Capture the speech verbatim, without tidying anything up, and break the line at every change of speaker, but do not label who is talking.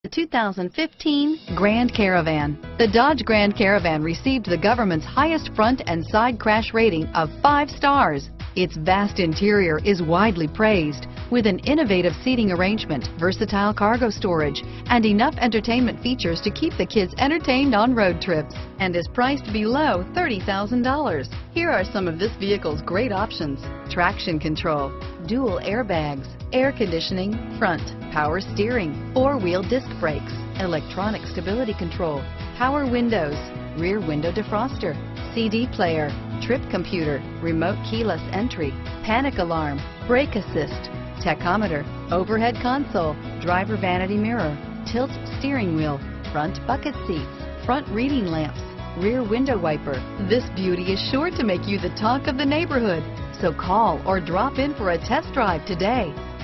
The two thousand fifteen Grand Caravan. The Dodge Grand Caravan received the government's highest front and side crash rating of five stars. Its vast interior is widely praised, with an innovative seating arrangement, versatile cargo storage, and enough entertainment features to keep the kids entertained on road trips, and is priced below thirty thousand dollars. Here are some of this vehicle's great options: traction control, dual airbags, air conditioning, front, power steering, four-wheel disc brakes, electronic stability control, power windows, rear window defroster, C D player, trip computer, remote keyless entry, panic alarm, brake assist, tachometer, overhead console, driver vanity mirror, tilt steering wheel, front bucket seats, front reading lamps, rear window wiper. This beauty is sure to make you the talk of the neighborhood. So call or drop in for a test drive today.